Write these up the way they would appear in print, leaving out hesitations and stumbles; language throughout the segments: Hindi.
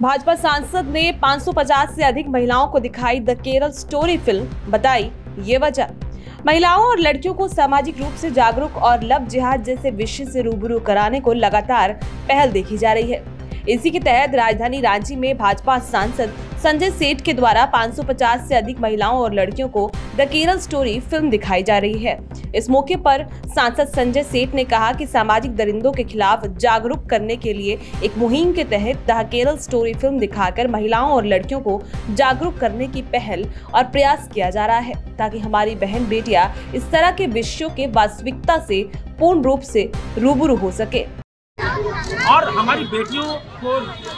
भाजपा सांसद ने 550 से अधिक महिलाओं को दिखाई द केरल स्टोरी फिल्म, बताई ये वजह। महिलाओं और लड़कियों को सामाजिक रूप से जागरूक और लव जिहाद जैसे विषय से रूबरू कराने को लगातार पहल देखी जा रही है। इसी के तहत राजधानी रांची में भाजपा सांसद संजय सेठ के द्वारा 550 से अधिक महिलाओं और लड़कियों को द केरल स्टोरी फिल्म दिखाई जा रही है। इस मौके पर सांसद संजय सेठ ने कहा कि सामाजिक दरिंदों के खिलाफ जागरूक करने के लिए एक मुहिम के तहत द केरल स्टोरी फिल्म दिखाकर महिलाओं और लड़कियों को जागरूक करने की पहल और प्रयास किया जा रहा है, ताकि हमारी बहन बेटियां इस तरह के विषयों के वास्तविकता से पूर्ण रूप से रूबरू हो सके और हमारी बेटियों को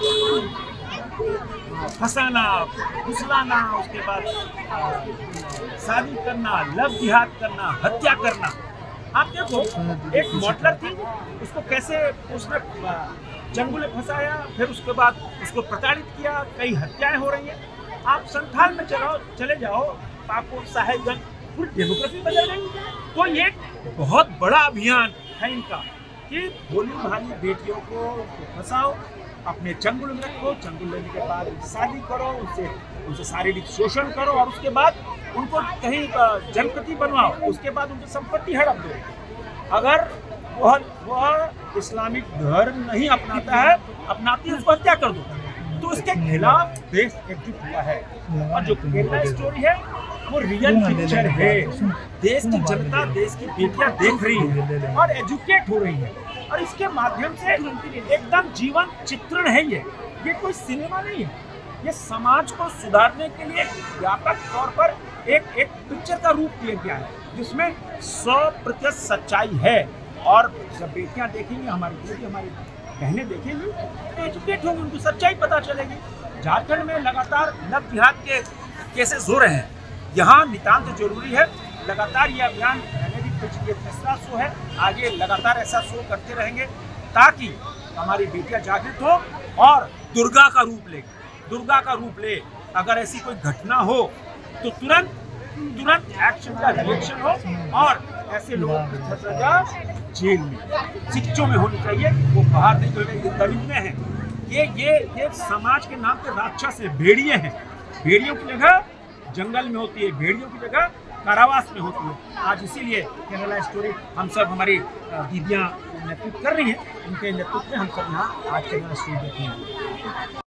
फंसाना, फुसलाना, उसके बाद शादी करना, लव जिहाद करना, हत्या करना। आप देखो, एक मॉडलर थी, उसको कैसे उसने जंगल में फंसाया, फिर उसके बाद उसको प्रताड़ित किया, कई हत्याएं हो रही हैं। आप संथाल में चले जाओ, पाकुड़, साहेबगंज, पूरी डेमोग्राफी बदल रही है। तो ये बहुत बड़ा अभियान है इनका कि भोली भाली बेटियों को फंसाओ, अपने चंगुल में रखो, चंगुल लेने के बाद शादी करो, उनसे शारीरिक शोषण करो और उसके बाद उनको कहीं जनप्रति बनवाओ, उसके बाद उनकी संपत्ति हड़प दो। अगर वह इस्लामिक धर्म नहीं अपनाता है, अपनाती है, उसको हत्या कर दो। तो उसके खिलाफ देश एकजुट हुआ है। और जो केरला स्टोरी है वो रियल पिक्चर है। देश की जनता, देश की बेटियां देख रही है और एजुकेट हो रही है, और इसके माध्यम से एकदम जीवन चित्रण है। ये कोई सिनेमा नहीं है, ये समाज को सुधारने के लिए व्यापक तौर पर एक पिक्चर का रूप दिया गया है, जिसमें 100% सच्चाई है। और जब बेटियां देखेंगी, हमारी बेटी, हमारी बहनें देखेंगी, तो एजुकेट होंगी, उनको सच्चाई पता चलेगी। झारखंड में लगातार लव जिहाद के केसेस हो रहे हैं, यहाँ नितांत जरूरी है लगातार ये अभियान। मैंने भी कुछ, ये तीसरा शो है, आगे लगातार ऐसा शो करते रहेंगे ताकि हमारी बेटियां जागृत हो और दुर्गा का रूप ले। अगर ऐसी कोई घटना हो तो तुरंत एक्शन का रिएक्शन हो, और ऐसे लोगों की सजा जेल में, शिक्षों में होनी चाहिए, वो बाहर नहीं होगा। ये दरिंदे हैं, ये समाज के नाम पे राक्षस है, भेड़िए हैं। भेड़ियों की जगह जंगल में होती है, भेड़ियों की जगह कारावास में होती है। आज इसीलिए केरला स्टोरी हम सब, हमारी दीदियाँ नेतृत्व कर रही हैं, उनके नेतृत्व में हम सब यहाँ आज केरला स्टोरी देखते हैं।